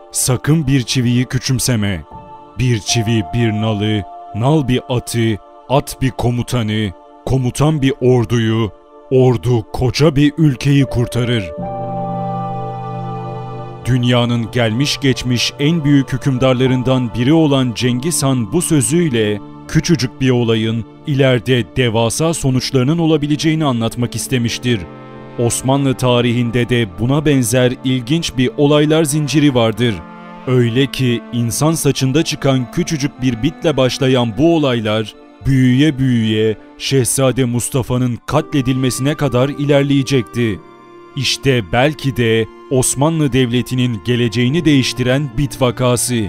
Sakın bir çiviyi küçümseme. Bir çivi bir nalı, nal bir atı, at bir komutanı, komutan bir orduyu, ordu koca bir ülkeyi kurtarır. Dünyanın gelmiş geçmiş en büyük hükümdarlarından biri olan Cengiz Han bu sözüyle küçücük bir olayın ileride devasa sonuçlarının olabileceğini anlatmak istemiştir. Osmanlı tarihinde de buna benzer ilginç bir olaylar zinciri vardır. Öyle ki insan saçında çıkan küçücük bir bitle başlayan bu olaylar büyüye büyüye Şehzade Mustafa'nın katledilmesine kadar ilerleyecekti. İşte belki de Osmanlı Devleti'nin geleceğini değiştiren bit vakası.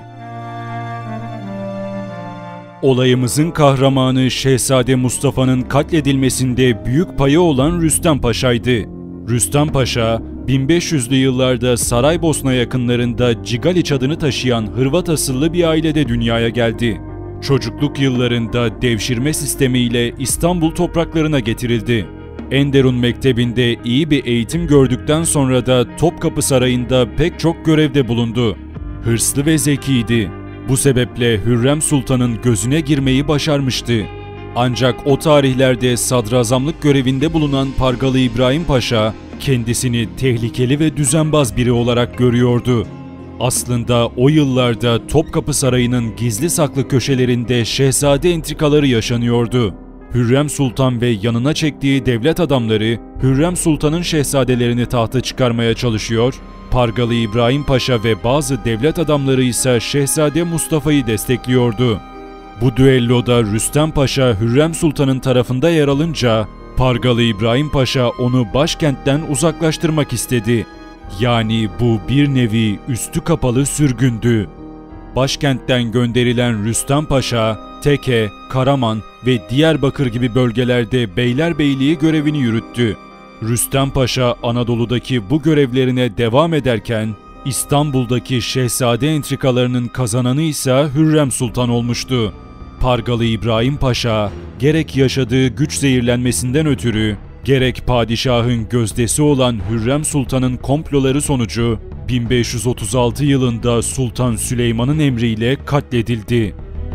Olayımızın kahramanı Şehzade Mustafa'nın katledilmesinde büyük payı olan Rüstem Paşa'ydı. Rüstem Paşa, 1500'lü yıllarda Saraybosna yakınlarında Cigaliç adını taşıyan Hırvat asıllı bir ailede dünyaya geldi. Çocukluk yıllarında devşirme sistemiyle İstanbul topraklarına getirildi. Enderun Mektebi'nde iyi bir eğitim gördükten sonra da Topkapı Sarayı'nda pek çok görevde bulundu. Hırslı ve zekiydi. Bu sebeple Hürrem Sultan'ın gözüne girmeyi başarmıştı. Ancak o tarihlerde sadrazamlık görevinde bulunan Pargalı İbrahim Paşa kendisini tehlikeli ve düzenbaz biri olarak görüyordu. Aslında o yıllarda Topkapı Sarayı'nın gizli saklı köşelerinde şehzade entrikaları yaşanıyordu. Hürrem Sultan ve yanına çektiği devlet adamları Hürrem Sultan'ın şehzadelerini tahta çıkarmaya çalışıyor, Pargalı İbrahim Paşa ve bazı devlet adamları ise Şehzade Mustafa'yı destekliyordu. Bu düelloda Rüstem Paşa Hürrem Sultan'ın tarafında yer alınca Pargalı İbrahim Paşa onu başkentten uzaklaştırmak istedi. Yani bu bir nevi üstü kapalı sürgündü. Başkentten gönderilen Rüstem Paşa, Teke, Karaman ve Diyarbakır gibi bölgelerde beylerbeyliği görevini yürüttü. Rüstem Paşa Anadolu'daki bu görevlerine devam ederken İstanbul'daki şehzade entrikalarının kazananı ise Hürrem Sultan olmuştu. Pargalı İbrahim Paşa gerek yaşadığı güç zehirlenmesinden ötürü gerek padişahın gözdesi olan Hürrem Sultan'ın komploları sonucu 1536 yılında Sultan Süleyman'ın emriyle katledildi.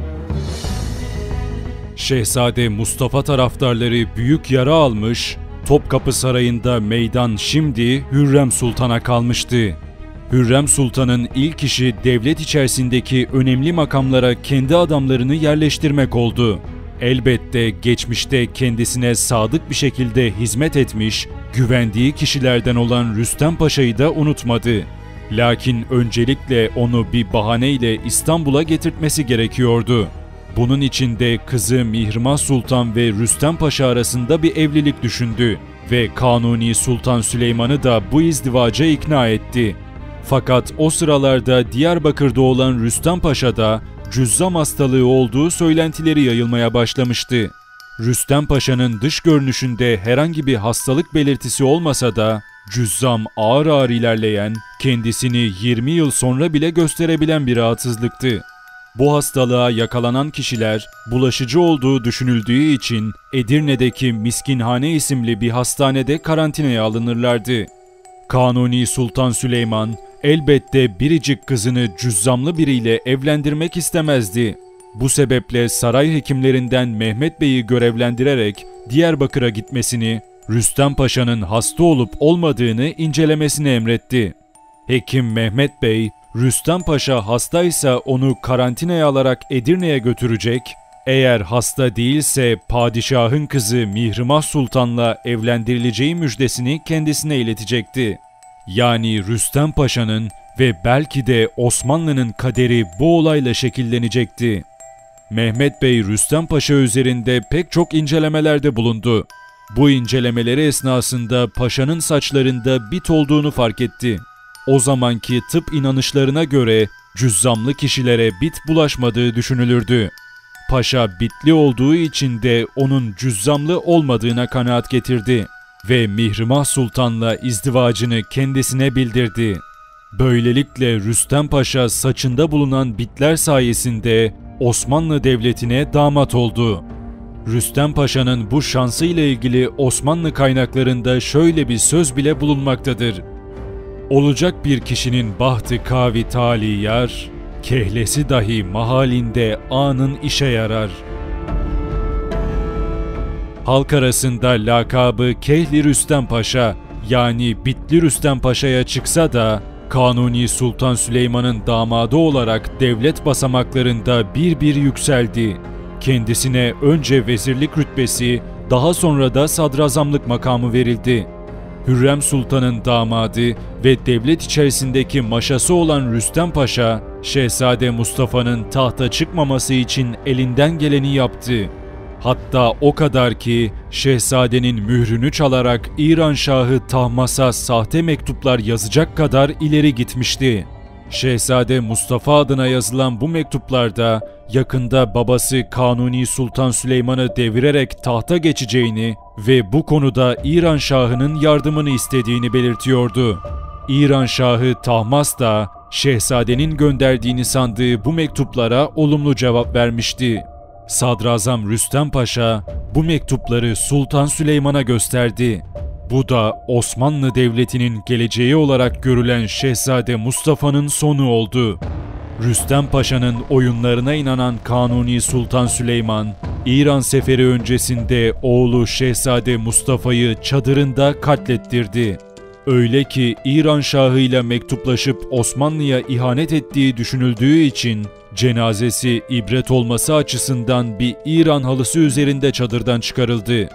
Şehzade Mustafa taraftarları büyük yara almış, Topkapı Sarayı'nda meydan şimdi Hürrem Sultan'a kalmıştı. Hürrem Sultan'ın ilk işi devlet içerisindeki önemli makamlara kendi adamlarını yerleştirmek oldu. Elbette geçmişte kendisine sadık bir şekilde hizmet etmiş, güvendiği kişilerden olan Rüstem Paşa'yı da unutmadı. Lakin öncelikle onu bir bahaneyle İstanbul'a getirtmesi gerekiyordu. Bunun için de kızı Mihrimah Sultan ve Rüstem Paşa arasında bir evlilik düşündü ve Kanuni Sultan Süleyman'ı da bu izdivaca ikna etti. Fakat o sıralarda Diyarbakır'da olan Rüstem Paşa'da cüzzam hastalığı olduğu söylentileri yayılmaya başlamıştı. Rüstem Paşa'nın dış görünüşünde herhangi bir hastalık belirtisi olmasa da cüzzam ağır ağır ilerleyen, kendisini 20 yıl sonra bile gösterebilen bir rahatsızlıktı. Bu hastalığa yakalanan kişiler bulaşıcı olduğu düşünüldüğü için Edirne'deki Miskinhane isimli bir hastanede karantinaya alınırlardı. Kanuni Sultan Süleyman elbette biricik kızını cüzzamlı biriyle evlendirmek istemezdi. Bu sebeple saray hekimlerinden Mehmet Bey'i görevlendirerek Diyarbakır'a gitmesini, Rüstem Paşa'nın hasta olup olmadığını incelemesini emretti. Hekim Mehmet Bey, Rüstem Paşa hastaysa onu karantinaya alarak Edirne'ye götürecek, eğer hasta değilse padişahın kızı Mihrimah Sultan'la evlendirileceği müjdesini kendisine iletecekti. Yani Rüstem Paşa'nın ve belki de Osmanlı'nın kaderi bu olayla şekillenecekti. Mehmet Bey Rüstem Paşa üzerinde pek çok incelemelerde bulundu. Bu incelemeleri esnasında paşanın saçlarında bit olduğunu fark etti. O zamanki tıp inanışlarına göre cüzzamlı kişilere bit bulaşmadığı düşünülürdü. Paşa bitli olduğu için de onun cüzzamlı olmadığına kanaat getirdi ve Mihrimah Sultan'la izdivacını kendisine bildirdi. Böylelikle Rüstem Paşa saçında bulunan bitler sayesinde Osmanlı Devleti'ne damat oldu. Rüstem Paşa'nın bu şansı ile ilgili Osmanlı kaynaklarında şöyle bir söz bile bulunmaktadır. Olacak bir kişinin bahtı kavi tali yar, kehlesi dahi mahalinde anın işe yarar. Halk arasında lakabı Kehli Rüstem Paşa yani Bitli Rüstem Paşa'ya çıksa da Kanuni Sultan Süleyman'ın damadı olarak devlet basamaklarında bir yükseldi. Kendisine önce vezirlik rütbesi, daha sonra da sadrazamlık makamı verildi. Hürrem Sultan'ın damadı ve devlet içerisindeki maşası olan Rüstem Paşa, Şehzade Mustafa'nın tahta çıkmaması için elinden geleni yaptı. Hatta o kadar ki şehzadenin mührünü çalarak İran Şahı Tahmasp'a sahte mektuplar yazacak kadar ileri gitmişti. Şehzade Mustafa adına yazılan bu mektuplarda yakında babası Kanuni Sultan Süleyman'ı devirerek tahta geçeceğini ve bu konuda İran Şahı'nın yardımını istediğini belirtiyordu. İran Şahı Tahmasp da şehzadenin gönderdiğini sandığı bu mektuplara olumlu cevap vermişti. Sadrazam Rüstem Paşa bu mektupları Sultan Süleyman'a gösterdi. Bu da Osmanlı Devleti'nin geleceği olarak görülen Şehzade Mustafa'nın sonu oldu. Rüstem Paşa'nın oyunlarına inanan Kanuni Sultan Süleyman, İran seferi öncesinde oğlu Şehzade Mustafa'yı çadırında katlettirdi. Öyle ki İran Şahı ile mektuplaşıp Osmanlı'ya ihanet ettiği düşünüldüğü için cenazesi ibret olması açısından bir İran halısı üzerinde çadırdan çıkarıldı.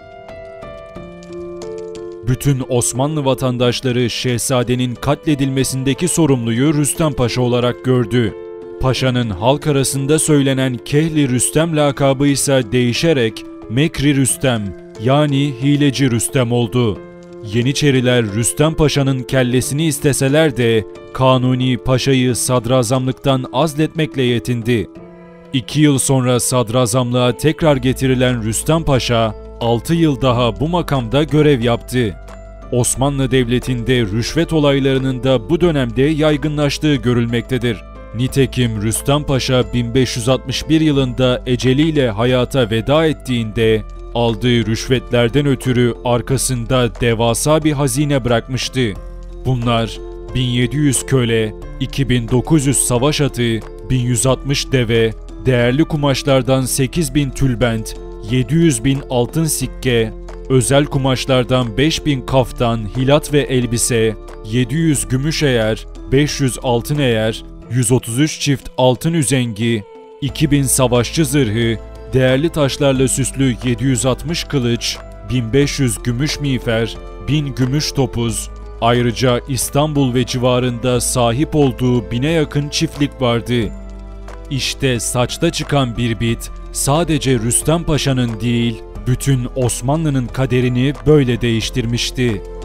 Bütün Osmanlı vatandaşları şehzadenin katledilmesindeki sorumluyu Rüstem Paşa olarak gördü. Paşa'nın halk arasında söylenen Kehli Rüstem lakabı ise değişerek Mekri Rüstem yani Hileci Rüstem oldu. Yeniçeriler Rüstem Paşa'nın kellesini isteseler de Kanuni Paşa'yı sadrazamlıktan azletmekle yetindi. 2 yıl sonra sadrazamlığa tekrar getirilen Rüstem Paşa 6 yıl daha bu makamda görev yaptı. Osmanlı Devleti'nde rüşvet olaylarının da bu dönemde yaygınlaştığı görülmektedir. Nitekim Rüstem Paşa 1561 yılında eceliyle hayata veda ettiğinde aldığı rüşvetlerden ötürü arkasında devasa bir hazine bırakmıştı. Bunlar 1700 köle, 2900 savaş atı, 1160 deve, değerli kumaşlardan 8000 tülbent, 700.000 altın sikke, özel kumaşlardan 5000 kaftan, hilat ve elbise, 700 gümüş eğer, 500 altın eğer, 133 çift altın üzengi, 2000 savaşçı zırhı, değerli taşlarla süslü 760 kılıç, 1500 gümüş miğfer, 1000 gümüş topuz, ayrıca İstanbul ve civarında sahip olduğu 1000'e yakın çiftlik vardı. İşte saçta çıkan bir bit, sadece Rüstem Paşa'nın değil, bütün Osmanlı'nın kaderini böyle değiştirmişti.